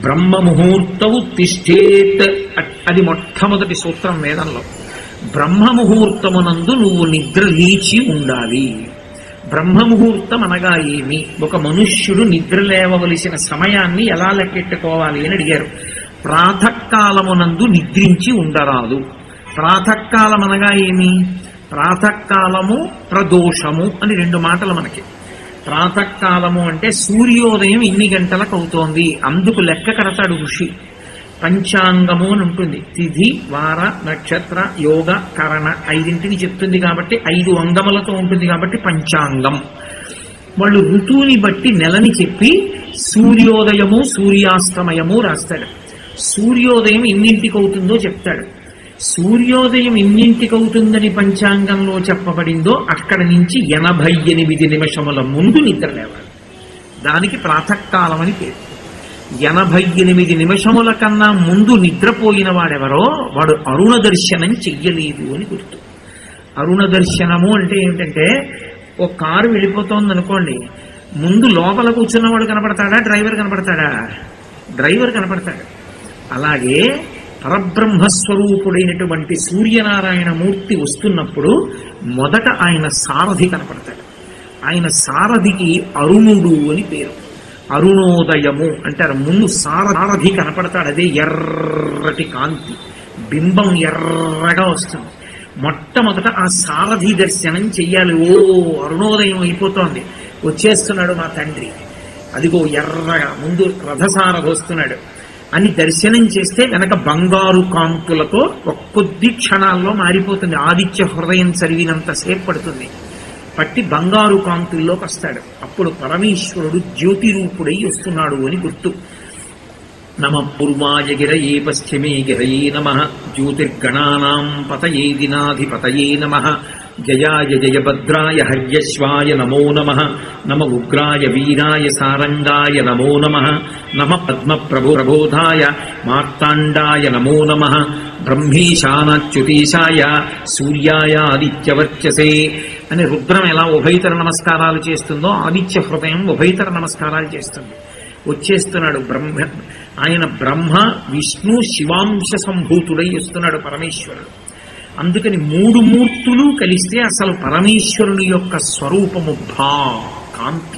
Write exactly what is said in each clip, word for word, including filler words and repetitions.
బ్రహ్మ ముహూర్తవు తిష్టేత్, అది మొట్టమొదటి సూత్రం వేదంలో. బ్రహ్మ ముహూర్తమునందు నువ్వు నిద్ర లేచి ఉండాలి. బ్రహ్మముహూర్తం అనగా ఏమి? ఒక మనుష్యుడు నిద్ర లేవవలసిన సమయాన్ని ఎలా లెక్కెట్టుకోవాలి అని అడిగారు. ప్రాతకాలమునందు నిద్రించి ఉండరాదు. ప్రాతకాలం అనగా ఏమి? ప్రాతకాలము ప్రదోషము అని రెండు మాటలు మనకి. ప్రాతకాలము అంటే సూర్యోదయం ఇన్ని గంటలకు అవుతోంది, అందుకు లెక్క కడతాడు ఋషి. పంచాంగము అని ఉంటుంది, తిథి వార నక్షత్ర యోగ కరణ ఐదింటిని చెప్తుంది కాబట్టి ఐదు అంగములతో ఉంటుంది కాబట్టి పంచాంగం. వాళ్ళు ఋతువుని బట్టి నెలని చెప్పి సూర్యోదయము సూర్యాస్తమయము రాస్తాడు. సూర్యోదయం ఇన్నింటికి అవుతుందో చెప్తాడు. సూర్యోదయం ఇన్నింటికి అవుతుందని పంచాంగంలో చెప్పబడిందో అక్కడ నుంచి ఎనభై ఎనిమిది నిమిషముల ముందు నిద్ర లేవాలి. దానికి ప్రాతకాలం అని పేరు. ఎనభై ఎనిమిది నిమిషముల కన్నా ముందు నిద్రపోయిన వాడెవరో వాడు అరుణ దర్శనం చెయ్యలేదు అని గుర్తు. అరుణ దర్శనము అంటే ఏమిటంటే, ఓ కారు వెళ్ళిపోతోంది అనుకోండి, ముందు లోపల కూర్చున్నవాడు కనపడతాడా, డ్రైవర్ కనపడతాడా? డ్రైవర్ కనపడతాడు. అలాగే పరబ్రహ్మస్వరూపుడైనటువంటి సూర్యనారాయణ మూర్తి వస్తున్నప్పుడు మొదట ఆయన సారథి కనపడతాడు. ఆయన సారథికి అరుణుడు అని పేరు. అరుణోదయము అంటారు. ముందు సారథి కనపడతాడు, అదే ఎర్రటి కాంతి, బింబం ఎర్రగా వస్తుంది. మొట్టమొదట ఆ సారథి దర్శనం చెయ్యాలి. ఓ అరుణోదయం అయిపోతోంది, వచ్చేస్తున్నాడు మా తండ్రి, అదిగో ఎర్రగా ముందు రథసారథి వస్తున్నాడు అని దర్శనం చేస్తే వెనక బంగారు కాంతులతో కొద్ది క్షణాల్లో మారిపోతుంది. ఆదిత్య హృదయం చదివినంత సేపు పడుతుంది, పట్టి బంగారు కాంతుల్లోకి వస్తాడు. అప్పుడు పరమేశ్వరుడు జ్యోతి రూపుడై వస్తున్నాడు అని గుర్తు. నమ పూర్వాయ గిరయే పశ్చిమే గిరయే నమ, జ్యోతిర్గణానాం పతయే దినాధిపతయే నమ, జయాయ జయభద్రాయ హర్యశ్వాయ నమో నమ, నమ ఉగ్రాయ వీరాయ సారంగాయ నమో నమ, నమ పద్మ ప్రభో ప్రబోధాయ మార్తాండాయ నమో నమ, బ్రహ్మీశానాచ్యుతీశాయ సూర్యాయ ఆదిత్యవర్చసే అని రుద్రం ఎలా ఉభయతర నమస్కారాలు చేస్తుందో ఆదిత్య హృదయం ఉభయతర నమస్కారాలు చేస్తుంది. వచ్చేస్తున్నాడు బ్రహ్మ. ఆయన బ్రహ్మ విష్ణు శివాంశ సంభూతుడై వస్తున్నాడు పరమేశ్వరుడు. అందుకని మూడు మూర్తులు కలిస్తే అసలు పరమేశ్వరుని యొక్క స్వరూపము భా కాంతి,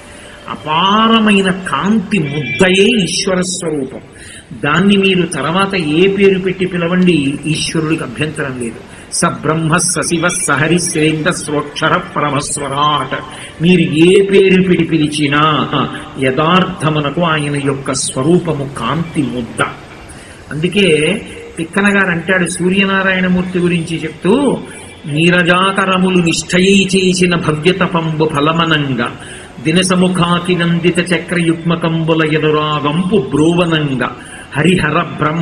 అపారమైన కాంతి ముద్దయే ఈశ్వర స్వరూపం. దాన్ని మీరు తర్వాత ఏ పేరు పెట్టి పిలవండి, ఈశ్వరుడికి అభ్యంతరం లేదు. స బ్రహ్మ సశివ సహరి శ్రేంద్ర స్వక్షర పరమస్వరాట్, మీరు ఏ పేరు పెట్టి పిలిచినా యథార్థమునకు ఆయన యొక్క స్వరూపము కాంతి ముద్ద. అందుకే తిక్కన గారు అంటాడు సూర్యనారాయణమూర్తి గురించి చెప్తూ, నీరజాకరములు నిష్ఠయై చేసిన భవ్యతపంబు ఫలమనంగా దినసముఖాకి నందిత చక్రయుగ్మకంబుల ఎదురాగంపు బ్రోవనంగా హరిహర బ్రహ్మ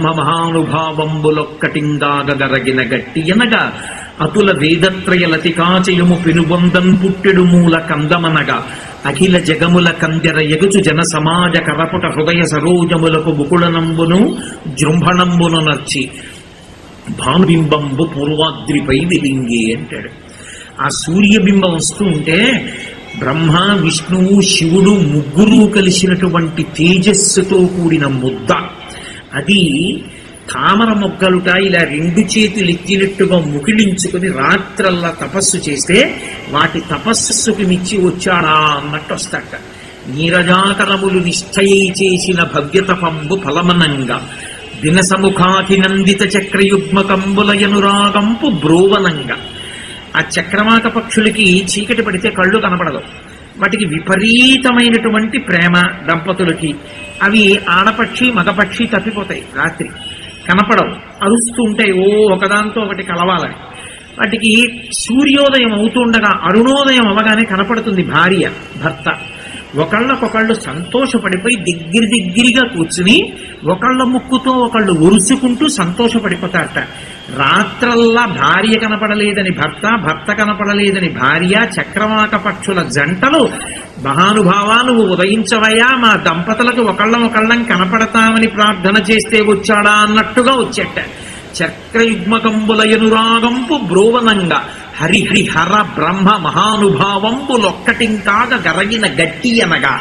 మహానుభావంబులొక్కటింగాగరగిన గట్టి ఎనగా అతుల వేదత్రయ లతికాచయము పెనుబొందన్ పుట్టెడు మూల కందమనగా అఖిల జగముల కందెర ఎగుచు జన సమాజ కరపుట హృదయ సరోజములకు ముకుళనంబును జృంభణంబును నర్చి భానుబింబంబు పూర్వాద్రిపై వెలింగే అంటాడు. ఆ సూర్యబింబం వస్తూ ఉంటే బ్రహ్మ విష్ణువు శివుడు ముగ్గురు కలిసినటువంటి తేజస్సుతో కూడిన ముద్ద. అది తామర మొగ్గలుట ఇలా రెండు చేతులు ఎత్తినట్టుగా ముకిలించుకుని రాత్రల్లా తపస్సు చేస్తే వాటి తపస్సుకి మిచ్చి వచ్చాడా అన్నట్టు వస్తాట. నీరజాకరములు నిష్ఠయై చేసిన భవ్యతపంబు ఫలమనంగా దినసముఖాకి నందిత చక్రయుగ్మకంబులయనురాగంపు బ్రోవనంగా. ఆ చక్రవాక పక్షులకి చీకటి పడితే కళ్ళు కనపడదు, వాటికి విపరీతమైనటువంటి ప్రేమ దంపతులకి. అవి ఆడపక్షి మగపక్షి తప్పిపోతాయి, రాత్రి కనపడవు, అరుస్తూ ఉంటాయి ఓ ఒకదాంతో ఒకటి కలవాలని. వాటికి సూర్యోదయం అవుతుండగా అరుణోదయం అవగానే కనపడుతుంది భార్య భర్త. ఒకళ్ళకొకళ్ళు సంతోషపడిపోయి దగ్గర దగ్గరగా కూర్చుని ఒకళ్ళ ముక్కుతో ఒకళ్ళు ఉరుసుకుంటూ సంతోషపడిపోతారట. రాత్రల్లా భార్య కనపడలేదని భర్త, భర్త కనపడలేదని భార్య, చక్రవాక పక్షుల జంటలు మహానుభావా నువ్వు ఉదయించవయ్యా, మా దంపతులకు ఒకళ్ళం ఒకళ్ళం కనపడతామని ప్రార్థన చేస్తే వచ్చాడా అన్నట్టుగా వచ్చేట. చక్రయుగ్మకంబులయనురాగంపు బ్రోవనంగా హరిహరి హర బ్రహ్మ మహానుభావంబులొక్కటింకాగ గరగిన గట్టి అనగా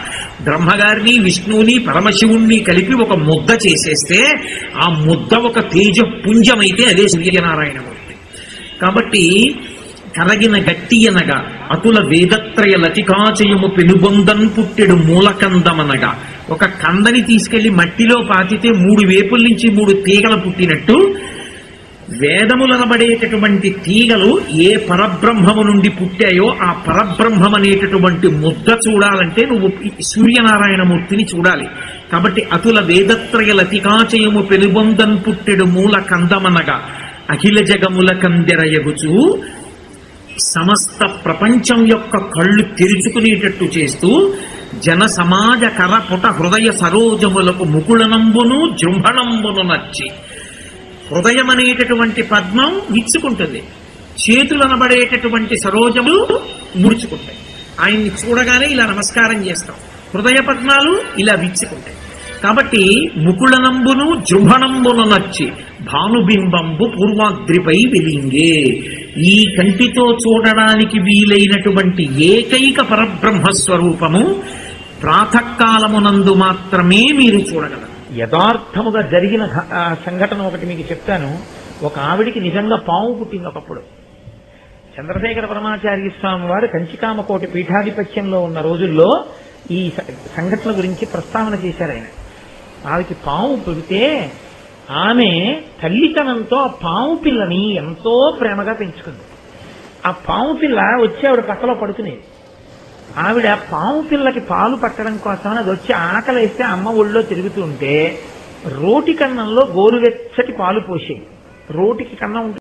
బ్రహ్మగారిని విష్ణువుని పరమశివుణ్ణి కలిపి ఒక ముద్ద చేసేస్తే ఆ ముద్ద ఒక తేజ పుంజమైతే అదే సూర్యనారాయణమూర్తి. కాబట్టి కరగిన గట్టి అనగా అతుల వేదత్రయ లతికాచయము పెనుబొందన్ పుట్టెడు మూలకందమనగా, ఒక కందని తీసుకెళ్లి మట్టిలో పాతితే మూడు వేపుల నుంచి మూడు తీగలు పుట్టినట్టు వేదములనబడేటటువంటి తీగలు ఏ పరబ్రహ్మము నుండి పుట్టాయో ఆ పరబ్రహ్మం అనేటటువంటి ముద్ద చూడాలంటే నువ్వు సూర్యనారాయణమూర్తిని చూడాలి. కాబట్టి అతుల వేదత్రయ లతికాచయము పెనుబొందన్ పుట్టెడు మూల కందమనగా అఖిల జగముల కందెరయగుచు సమస్త ప్రపంచం యొక్క కళ్ళు తెరుచుకునేటట్టు చేస్తూ జన సమాజ కరపుట హృదయ సరోజములకు ముకుళనంబును జృంభణంబును నచ్చి, హృదయం అనేటటువంటి పద్మం విచ్చుకుంటుంది, చేతులు అనబడేటటువంటి సరోజములు ముడుచుకుంటాయి. ఆయన్ని చూడగానే ఇలా నమస్కారం చేస్తాం, హృదయ పద్మాలు ఇలా విచ్చుకుంటాయి. కాబట్టి ముకుళనంబును జృంభణంబును నచ్చి భానుబింబంబు పూర్వాద్రిపై వెలింగే, ఈ కంటితో చూడడానికి వీలైనటువంటి ఏకైక పరబ్రహ్మస్వరూపము ప్రాతకాలమునందు మాత్రమే మీరు చూడగలరు. యథార్థముగా జరిగిన సంఘటన ఒకటి మీకు చెప్తాను. ఒక ఆవిడికి నిజంగా పాము పుట్టింది ఒకప్పుడు. చంద్రశేఖర పరమాచార్య స్వామి వారు కంచికామకోటి పీఠాధిపత్యంలో ఉన్న రోజుల్లో ఈ సంఘటన గురించి ప్రస్తావన చేశారు ఆయన. ఆవిడికి పాము పుడితే ఆమె తల్లితనంతో ఆ పాము పిల్లని ఎంతో ప్రేమగా పెంచుకుంది. ఆ పాము పిల్ల వచ్చి ఆవిడ పక్కలో పడుకునేది. ఆవిడ పాము పిల్లకి పాలు పట్టడం కోసం అది వచ్చి ఆకలి వేస్తే అమ్మ ఒళ్ళో తిరుగుతూ ఉంటే రోటి కన్నంలో గోరువెచ్చటి పాలు పోసేది. రోటికి కన్నం